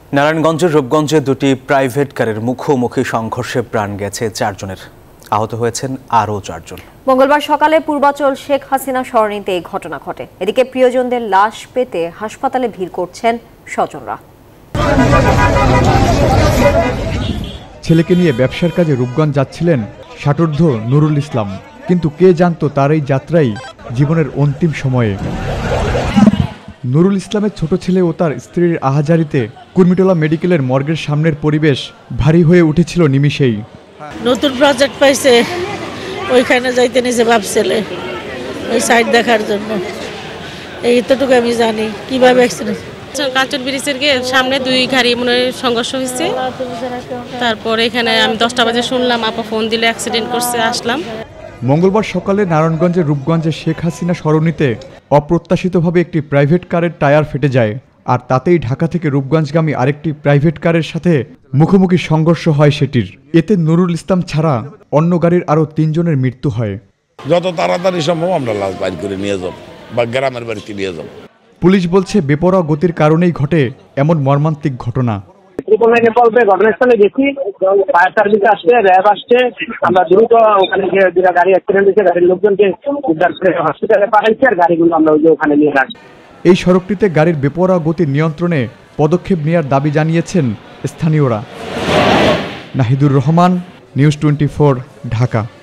নারায়ণগঞ্জের রূপগঞ্জে দুটি প্রাইভেট কারের মুখোমুখি সংঘর্ষে প্রাণ গেছে 4 জনের, আহত হয়েছেন আরও 4 জন। মঙ্গলবার সকালে পূর্বাচল শেখ হাসিনা সরণিতে এই ঘটনা ঘটে। এদিকে প্রিয়জনদের লাশ পেতে হাসপাতালে ভিড় করছেন স্বজনরা। ছেলেকে নিয়ে ব্যবসার কাজে রূপগঞ্জ যাচ্ছিলেন ষাটোর্ধ্ব নুরুল ইসলাম, কিন্তু কে জানতো তার এই যাত্রাই জীবনের অন্তিম সময়ে। নুরুল ইসলামের ছোট ছেলে ও তার স্ত্রীর আহাজারিতে কুর্মিটোলা মেডিকেলের মর্গের সামনের পরিবেশ ভারী হয়ে উঠেছিল নিমিষেই। নতুন প্রজেক্ট পাইছে, ওইখানে যাইতে নিছে বাপ ছেলে ওই সাইড দেখার জন্য। এইটুকু আমি জানি কিভাবে অ্যাক্সিডেন্ট। কাঞ্চন ব্রিজের সামনে 2 গাড়ি মনে সংঘর্ষ হয়েছে। তারপরে এখানে আমি 10টা বাজে শুনলাম আপা ফোন দিলে অ্যাক্সিডেন্ট করছে, আসলাম। মঙ্গলবার সকালে নারায়ণগঞ্জের রূপগঞ্জে শেখ হাসিনা সরণিতে অপ্রত্যাশিতভাবে একটি প্রাইভেট কারের টায়ার ফেটে যায়, আর তাতেই ঢাকা থেকে রূপগঞ্জগামী আরেকটি প্রাইভেট কারের সাথে মুখোমুখি সংঘর্ষ হয় সেটির। এতে নুরুল ইসলাম ছাড়া অন্য গাড়ির আরও 3 জনের মৃত্যু হয়। যত তাড়াতাড়ি সম্ভব আমরা লাশ বাইর করে নিয়ে যাব বা গ্রামের বাড়িতে নিয়ে যাব। পুলিশ বলছে বেপরোয়া গতির কারণেই ঘটে এমন মর্মান্তিক ঘটনা। ঘটনাস্থলে গেছি, ফায়ার সার্ভিস আসছে, র্যাব আসছে, আমরা দ্রুত ওখানে গিয়ে যেটা গাড়ি অ্যাক্সিডেন্ট হয়েছে গাড়ির লোকজনকে উদ্ধার করে হসপিটালে পাঠাইছি, আর গাড়িগুলো আমরা ওই যে ওখানে নিয়ে রাখছি। এই সড়কটিতে গাড়ির বেপরোয়া গতির নিয়ন্ত্রণে পদক্ষেপ নেওয়ার দাবি জানিয়েছেন স্থানীয়রা। নাহিদুর রহমান, নিউজ 24, ঢাকা।